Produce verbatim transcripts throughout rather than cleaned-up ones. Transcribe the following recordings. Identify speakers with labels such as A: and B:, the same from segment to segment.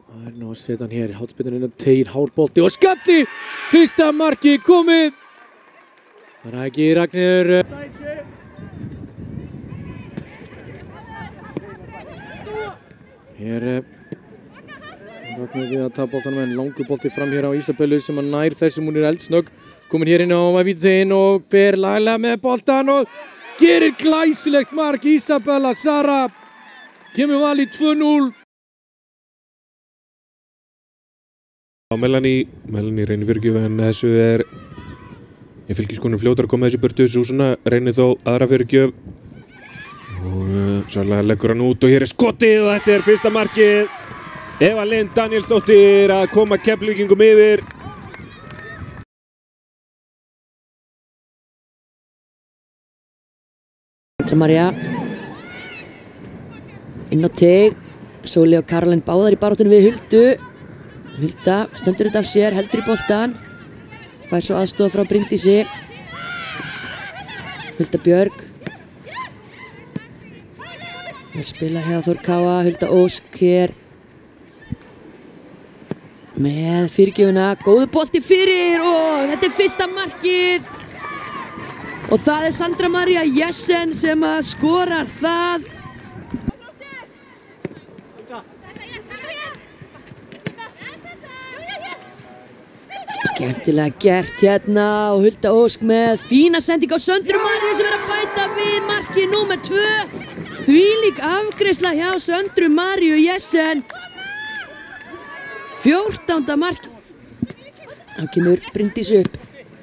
A: Það er nú að setja hann hér, hátspyrnan inn á teiginn, hár bolti og skalli! Fyrsta markið komið! Raki Ragnheiður. Hér Ragnheiður við að tapa boltanum en langur bolti fram hér á Ísabellu sem að nær þessum, hún er eldsnögg. Komin hér inn á vítateiginn og fer laglega með boltan og gerir glæsilegt mark. Ísabella Sara kemur val í tvö núll.
B: Melanie, Melanie reynir fyrirgjöf en þessu er ég Fylkiskonur fljótar að koma þessu burtu. Súsanna reynir þó aðra fyrirgjöf og uh, sannlega leggur hann út og hér er skotið og þetta er fyrsta markið. Eva Lind Danielsdóttir að koma Keflvíkingum yfir.
C: Sandra María inn á teig, Sóli og Karolín báðar í baráttunni við Huldu. Hulda stendur þetta af sér, heldur í boltan, fær svo aðstoð frá Bryndísi. Hulda Björg vil spila hjá Þór Káa, Hulda Ósk hér með fyrirgjöfuna, góðu bolti fyrir og þetta er fyrsta markið og það er Sandra María Jessen sem að skorar það. Skemmtilega gert hérna og Hulda Ósk með fína sending á Söndru Maríu sem er að bæta við markið númer tvö. Þvílík afgreiðsla hjá Söndru Maríu Jessen. fjórtánda mark. Þá kemur Bryndís upp.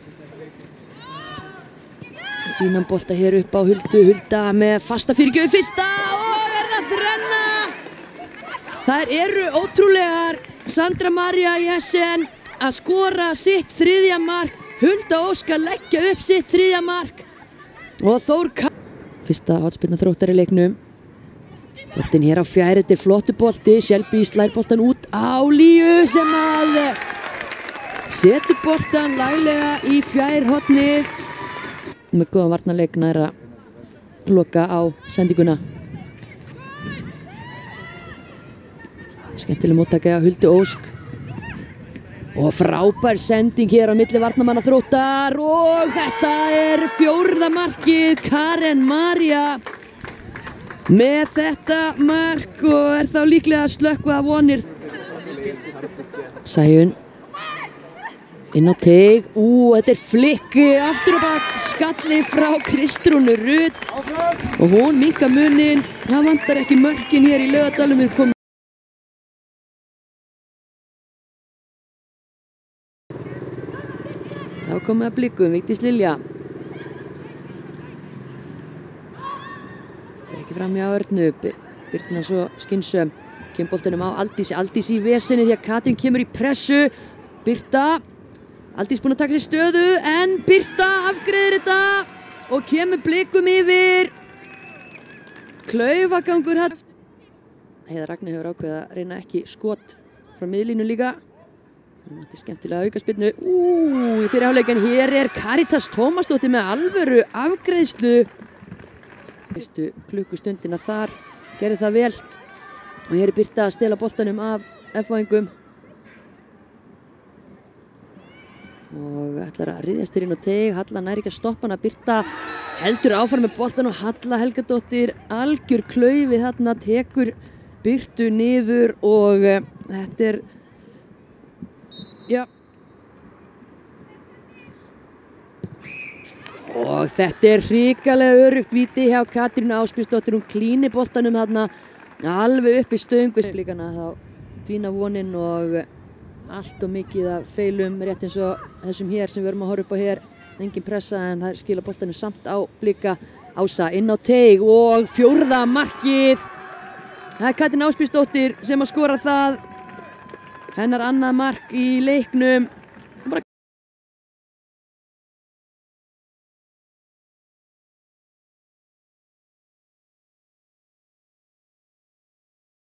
C: Fínan bolta hér upp á Huldu. Hulda með fasta fyrirgjöf fyrsta og er það þrenna. Það eru ótrúlegar. Sandra María Jessen að skora sitt þriðja mark. Hulda Ósk að leggja upp sitt þriðja mark. Og Þór Káa. Fyrsta hotspyrna Þróttar í leiknum. Boltinn hér á fjær, þetta er flottu bolti. Shelby slær boltan út á Líu sem að setur boltan laglega í fjær hotnið. Með góðan varnarleik nær að loka á sendinguna. Skemmtileg móttaka á Huldu Ósk. Og frábær sending hér á milli varnarmanna Þróttar og þetta er fjórða markið. Karen María með þetta mark og er þá líklega að slökkva vonir. Sæjun inn á teig, ú þetta er flikk aftur og bak, skalli frá Kristrúnu Rut og hún minkar munin. Það vantar ekki mörkin hér í Laugardalnum. Þá komum við að blikum, Vigdís Lilja. Það er ekki fram hjá Örnu, Birna svo skynsöm. Kemur boltanum á Aldísi, Aldís í vesinni því að Katrín kemur í pressu. Birta, Aldís búin að taka sér stöðu en Birta afgreiðir þetta og kemur blikum yfir. Klaufagangur hatt. Heiða Ragnheiður hefur ákveðið að reyna ekki skot frá miðlínu líka. Þetta er skemmtilega aukaspyrnu. Ú, í fyrirháleik en hér er Karitas Tómasdóttir með alvöru afgreiðslu. Fyrstu klukkustundina þar gerði það vel. Og hér er Birta að stela boltanum af F-fáingum. Og ætlar að ryðjast hér inn á teig. Halla nær ekki að stoppa hana. Birta heldur áfram með boltan og Halla Helgadóttir algjör klaufi þarna, tekur Birtu niður og uh, þetta er Já. Og þetta er hrikalega öruggt víti hjá Katrínu Ásbjörnsdóttir. Hún klínir boltanum þarna alveg upp í stöng. Blíkana þá fína vonin og allt og mikið af feilum rétt eins og þessum hér sem við erum að horfa upp á hér. Engin pressa en það skila boltanum samt á Blíka. Ása inn á teig og fjórða markið. Það er Katrín Ásbjörnsdóttir sem að skora það. Hennar annað mark í leiknum.